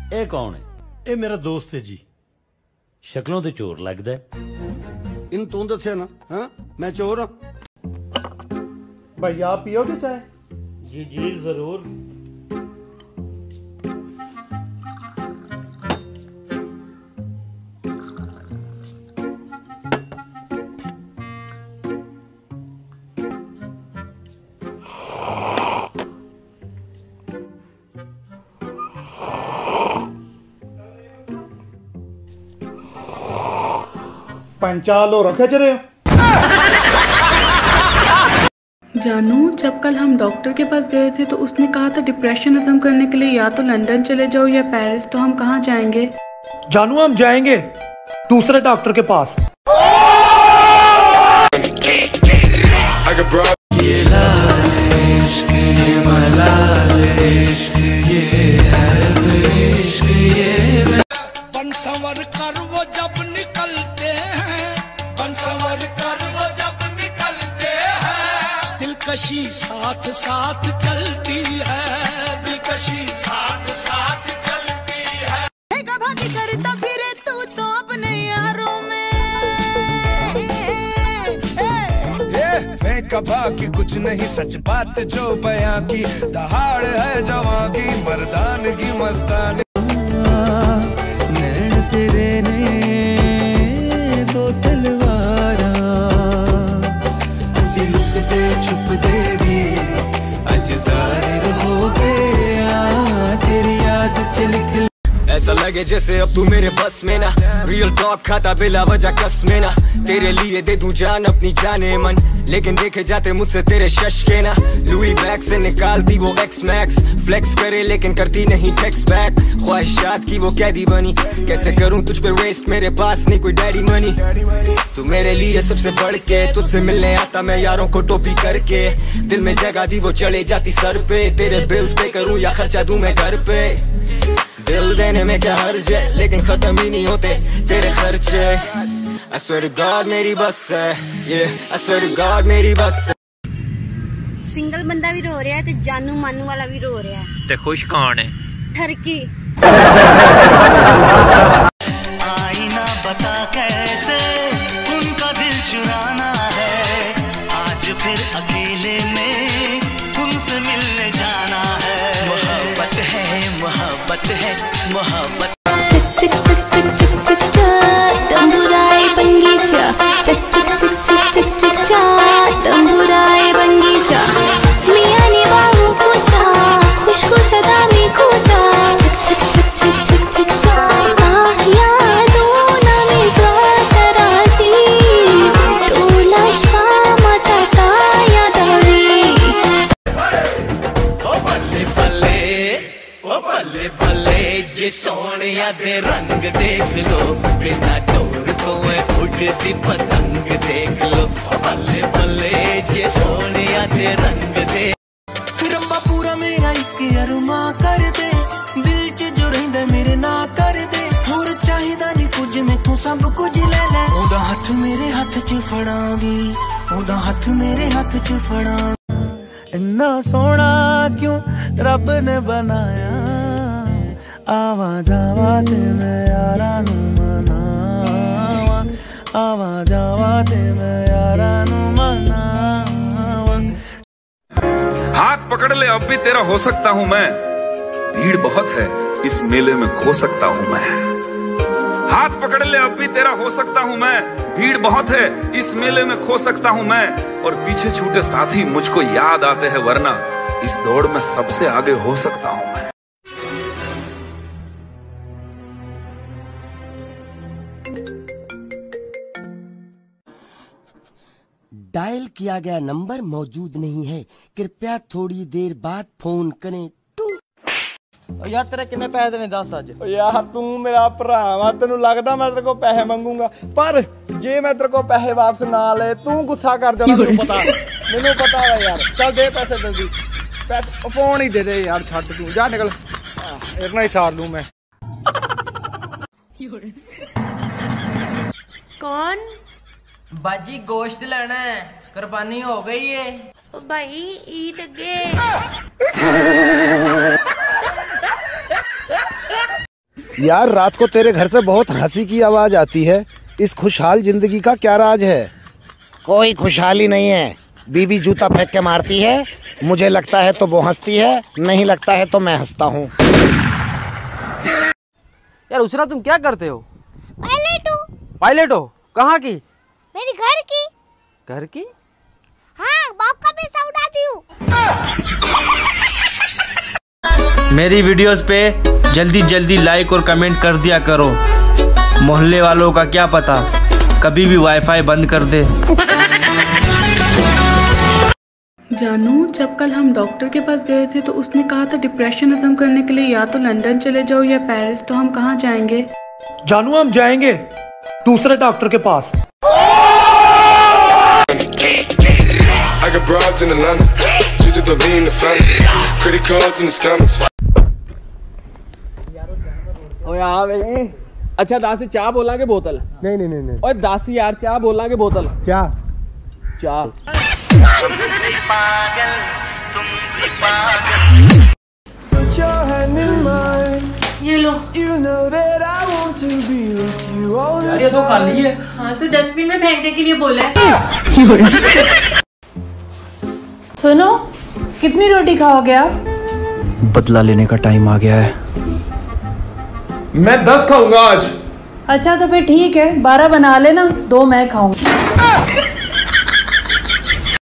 ये कौन है? ये मेरा दोस्त है जी। शक्लों तो चोर लगता है। इन तू दसिया ना? हाँ मैं चोर हाँ। भैया आप पियोगे चाय? जी जी जरूर। पंचालो रखे चले। जानू, जब कल हम डॉक्टर के पास गए थे तो उसने कहा था डिप्रेशन खत्म करने के लिए या तो लंदन चले जाओ या पेरिस, तो हम कहाँ जाएंगे? जानू हम जाएंगे दूसरे डॉक्टर के पास। बंसवर कर वो जब निकलते हैं, बंसवर कर वो जब निकलते हैं, दिलकशी साथ साथ चलती है, दिलकशी साथ साथ चलती है। भागी करता फिरे तू तो अपने यारों में। मैं कभा की कुछ नहीं सच बात जो बयां की, दहाड़ है जवां की मर्दानगी मस्तानी। नैन तेरे ने दो तलवारा, असी लुकते छुपते भी अज जाहिर हो गया, तेरी याद च लिख। ऐसा लगे जैसे अब तू मेरे बस में ना, रियल टॉक खाता बिला वजह कस में ना, तेरे लिए दे दूं जान अपनी जाने मन, लेकिन देखे जाते मुझसे तेरे शश के ना। लुई बैग से निकालती वो एक्स मैक्स, फ्लेक्स करे लेकिन करती नहीं टेक्स बैक, ख्वाहिशात की वो कैदी बनी, कैसे करूं तुझ पे वेस्ट, मेरे पास नहीं कोई डैडी मनी। तू मेरे लिए सबसे बढ़ के, तुझसे मिलने आता मैं यारों को टोपी करके, दिल में जगह दी वो चले जाती सर पे, तेरे बिल्स पे करूं या खर्चा दूं मैं घर पे। दिल देने में क्या हर्ज है, लेकिन खत्म ही नहीं होते तेरे खर्चे। I swear to God मेरी बस है, yeah I swear to God मेरी बस है। सिंगल बंदा भी रो रहा है ते जानू मानू वाला भी रो रहा है। ते खुश कौन है? ठरकी। आईना बता कैसे उनका दिल चुराना है, आज फिर अकेले में तुमसे मिलने जाना है। मोहब्बत है मोहब्बत है मोहब्बत। चिक चिक चिक चिक चिक चिक तंबुराए बंगीचा, चिक चिक चिक चिक चिक चिक चा तंबुराए बंगीचा, मियाँ ने बाहू पूछा खुशबू सदा में खोजा, चिक चिक चिक चिक चिक चिक चा यादों ना में स्वासरासी, तोला शा मता ता यादारी। ओ बल्ले बल्ले ओ बल्ले बल्ले जे सोनिया दे रंग देख लो, बिना डोर तो उड़ती पतंग देख लो। बल्ले बल्ले जे सोनिया दे रंग दे। रंबा पूरा मेरा एक अरमा कर दे, दिल च जो रहिंदा मेरे ना कर दे, होर चाहिदा नहीं कुछ मैथों सब कुछ ले ले। ओदा हथ मेरे हाथ च फड़ांगी, ओदा हथ मेरे हाथ च फड़ांगी। इन्ना सोना क्यों रब ने बनाया, आवा जावा ते मैं यारा नू मनावा, आवा जावा ते मैं यारा नू मनावा। हाथ पकड़ ले अब भी तेरा हो सकता हूँ मैं, भीड़ बहुत है इस मेले में खो सकता हूँ मैं। हाथ पकड़ ले अब भी तेरा हो सकता हूँ मैं, भीड़ बहुत है इस मेले में खो सकता हूँ मैं, और पीछे छूटे साथी मुझको याद आते हैं, वरना इस दौड़ में सबसे आगे हो सकता हूँ मैं। डायल किया गया नंबर मौजूद नहीं है, कृपया थोड़ी देर बाद फोन करें। यार तेरे कितने पैसे देने 10 अज? यार तू मेरा भरा वा, तेनू लगदा मैं तेरे को पैसे मंगूंगा, पर जे मैं तेरे को पैसे वापस ना ले तू गुस्सा कर जाना, मैनू पता है यार। चल दे पैसे जल्दी, पैसे फोन ही दे दे यार, छड़ तू जा निकल, इतना ही सार लूं मैं। कौन? बाजी गोश्त लेना है, कुर्बानी हो गई है। ओ भाई ईद अगे। यार रात को तेरे घर से बहुत हंसी की आवाज आती है। इस खुशहाल जिंदगी का क्या राज है? कोई खुशहाली नहीं है। बीबी जूता फेंक के मारती है, मुझे लगता है तो वो हंसती है, नहीं लगता है तो मैं हंसता हूँ। यार उसरा तुम क्या करते हो? पायलट हूँ। पायलट हो? कहाँ की? मेरी घर की। घर की? हाँ, बाप का पैसा उड़ाती हूँ। मेरी वीडियोस पे जल्दी जल्दी लाइक और कमेंट कर दिया करो। मोहल्ले वालों का क्या पता कभी भी वाईफाई बंद कर दे। जानू, जब कल हम डॉक्टर के पास गए थे तो उसने कहा था डिप्रेशन खत्म करने के लिए या तो लंदन चले जाओ या पेरिस, तो हम कहाँ जाएंगे? जानू हम जाएंगे दूसरे डॉक्टर के पास। ओए हाँ भाई। अच्छा दासी चाह बोला के बोतल? नहीं नहीं नहीं। ओए दासी यार चाह बोला के बोतल? चाह। चाह। ये लो। यार ये तो खाली है। हाँ तो डस्टबिन में फेंकने के लिए बोला है। सुनो, कितनी रोटी खाओगे आप? बदला लेने का टाइम आ गया है। मैं 10 खाऊंगा आज। अच्छा तो फिर ठीक है, 12 बना लेना, 2 मैं खाऊंगी।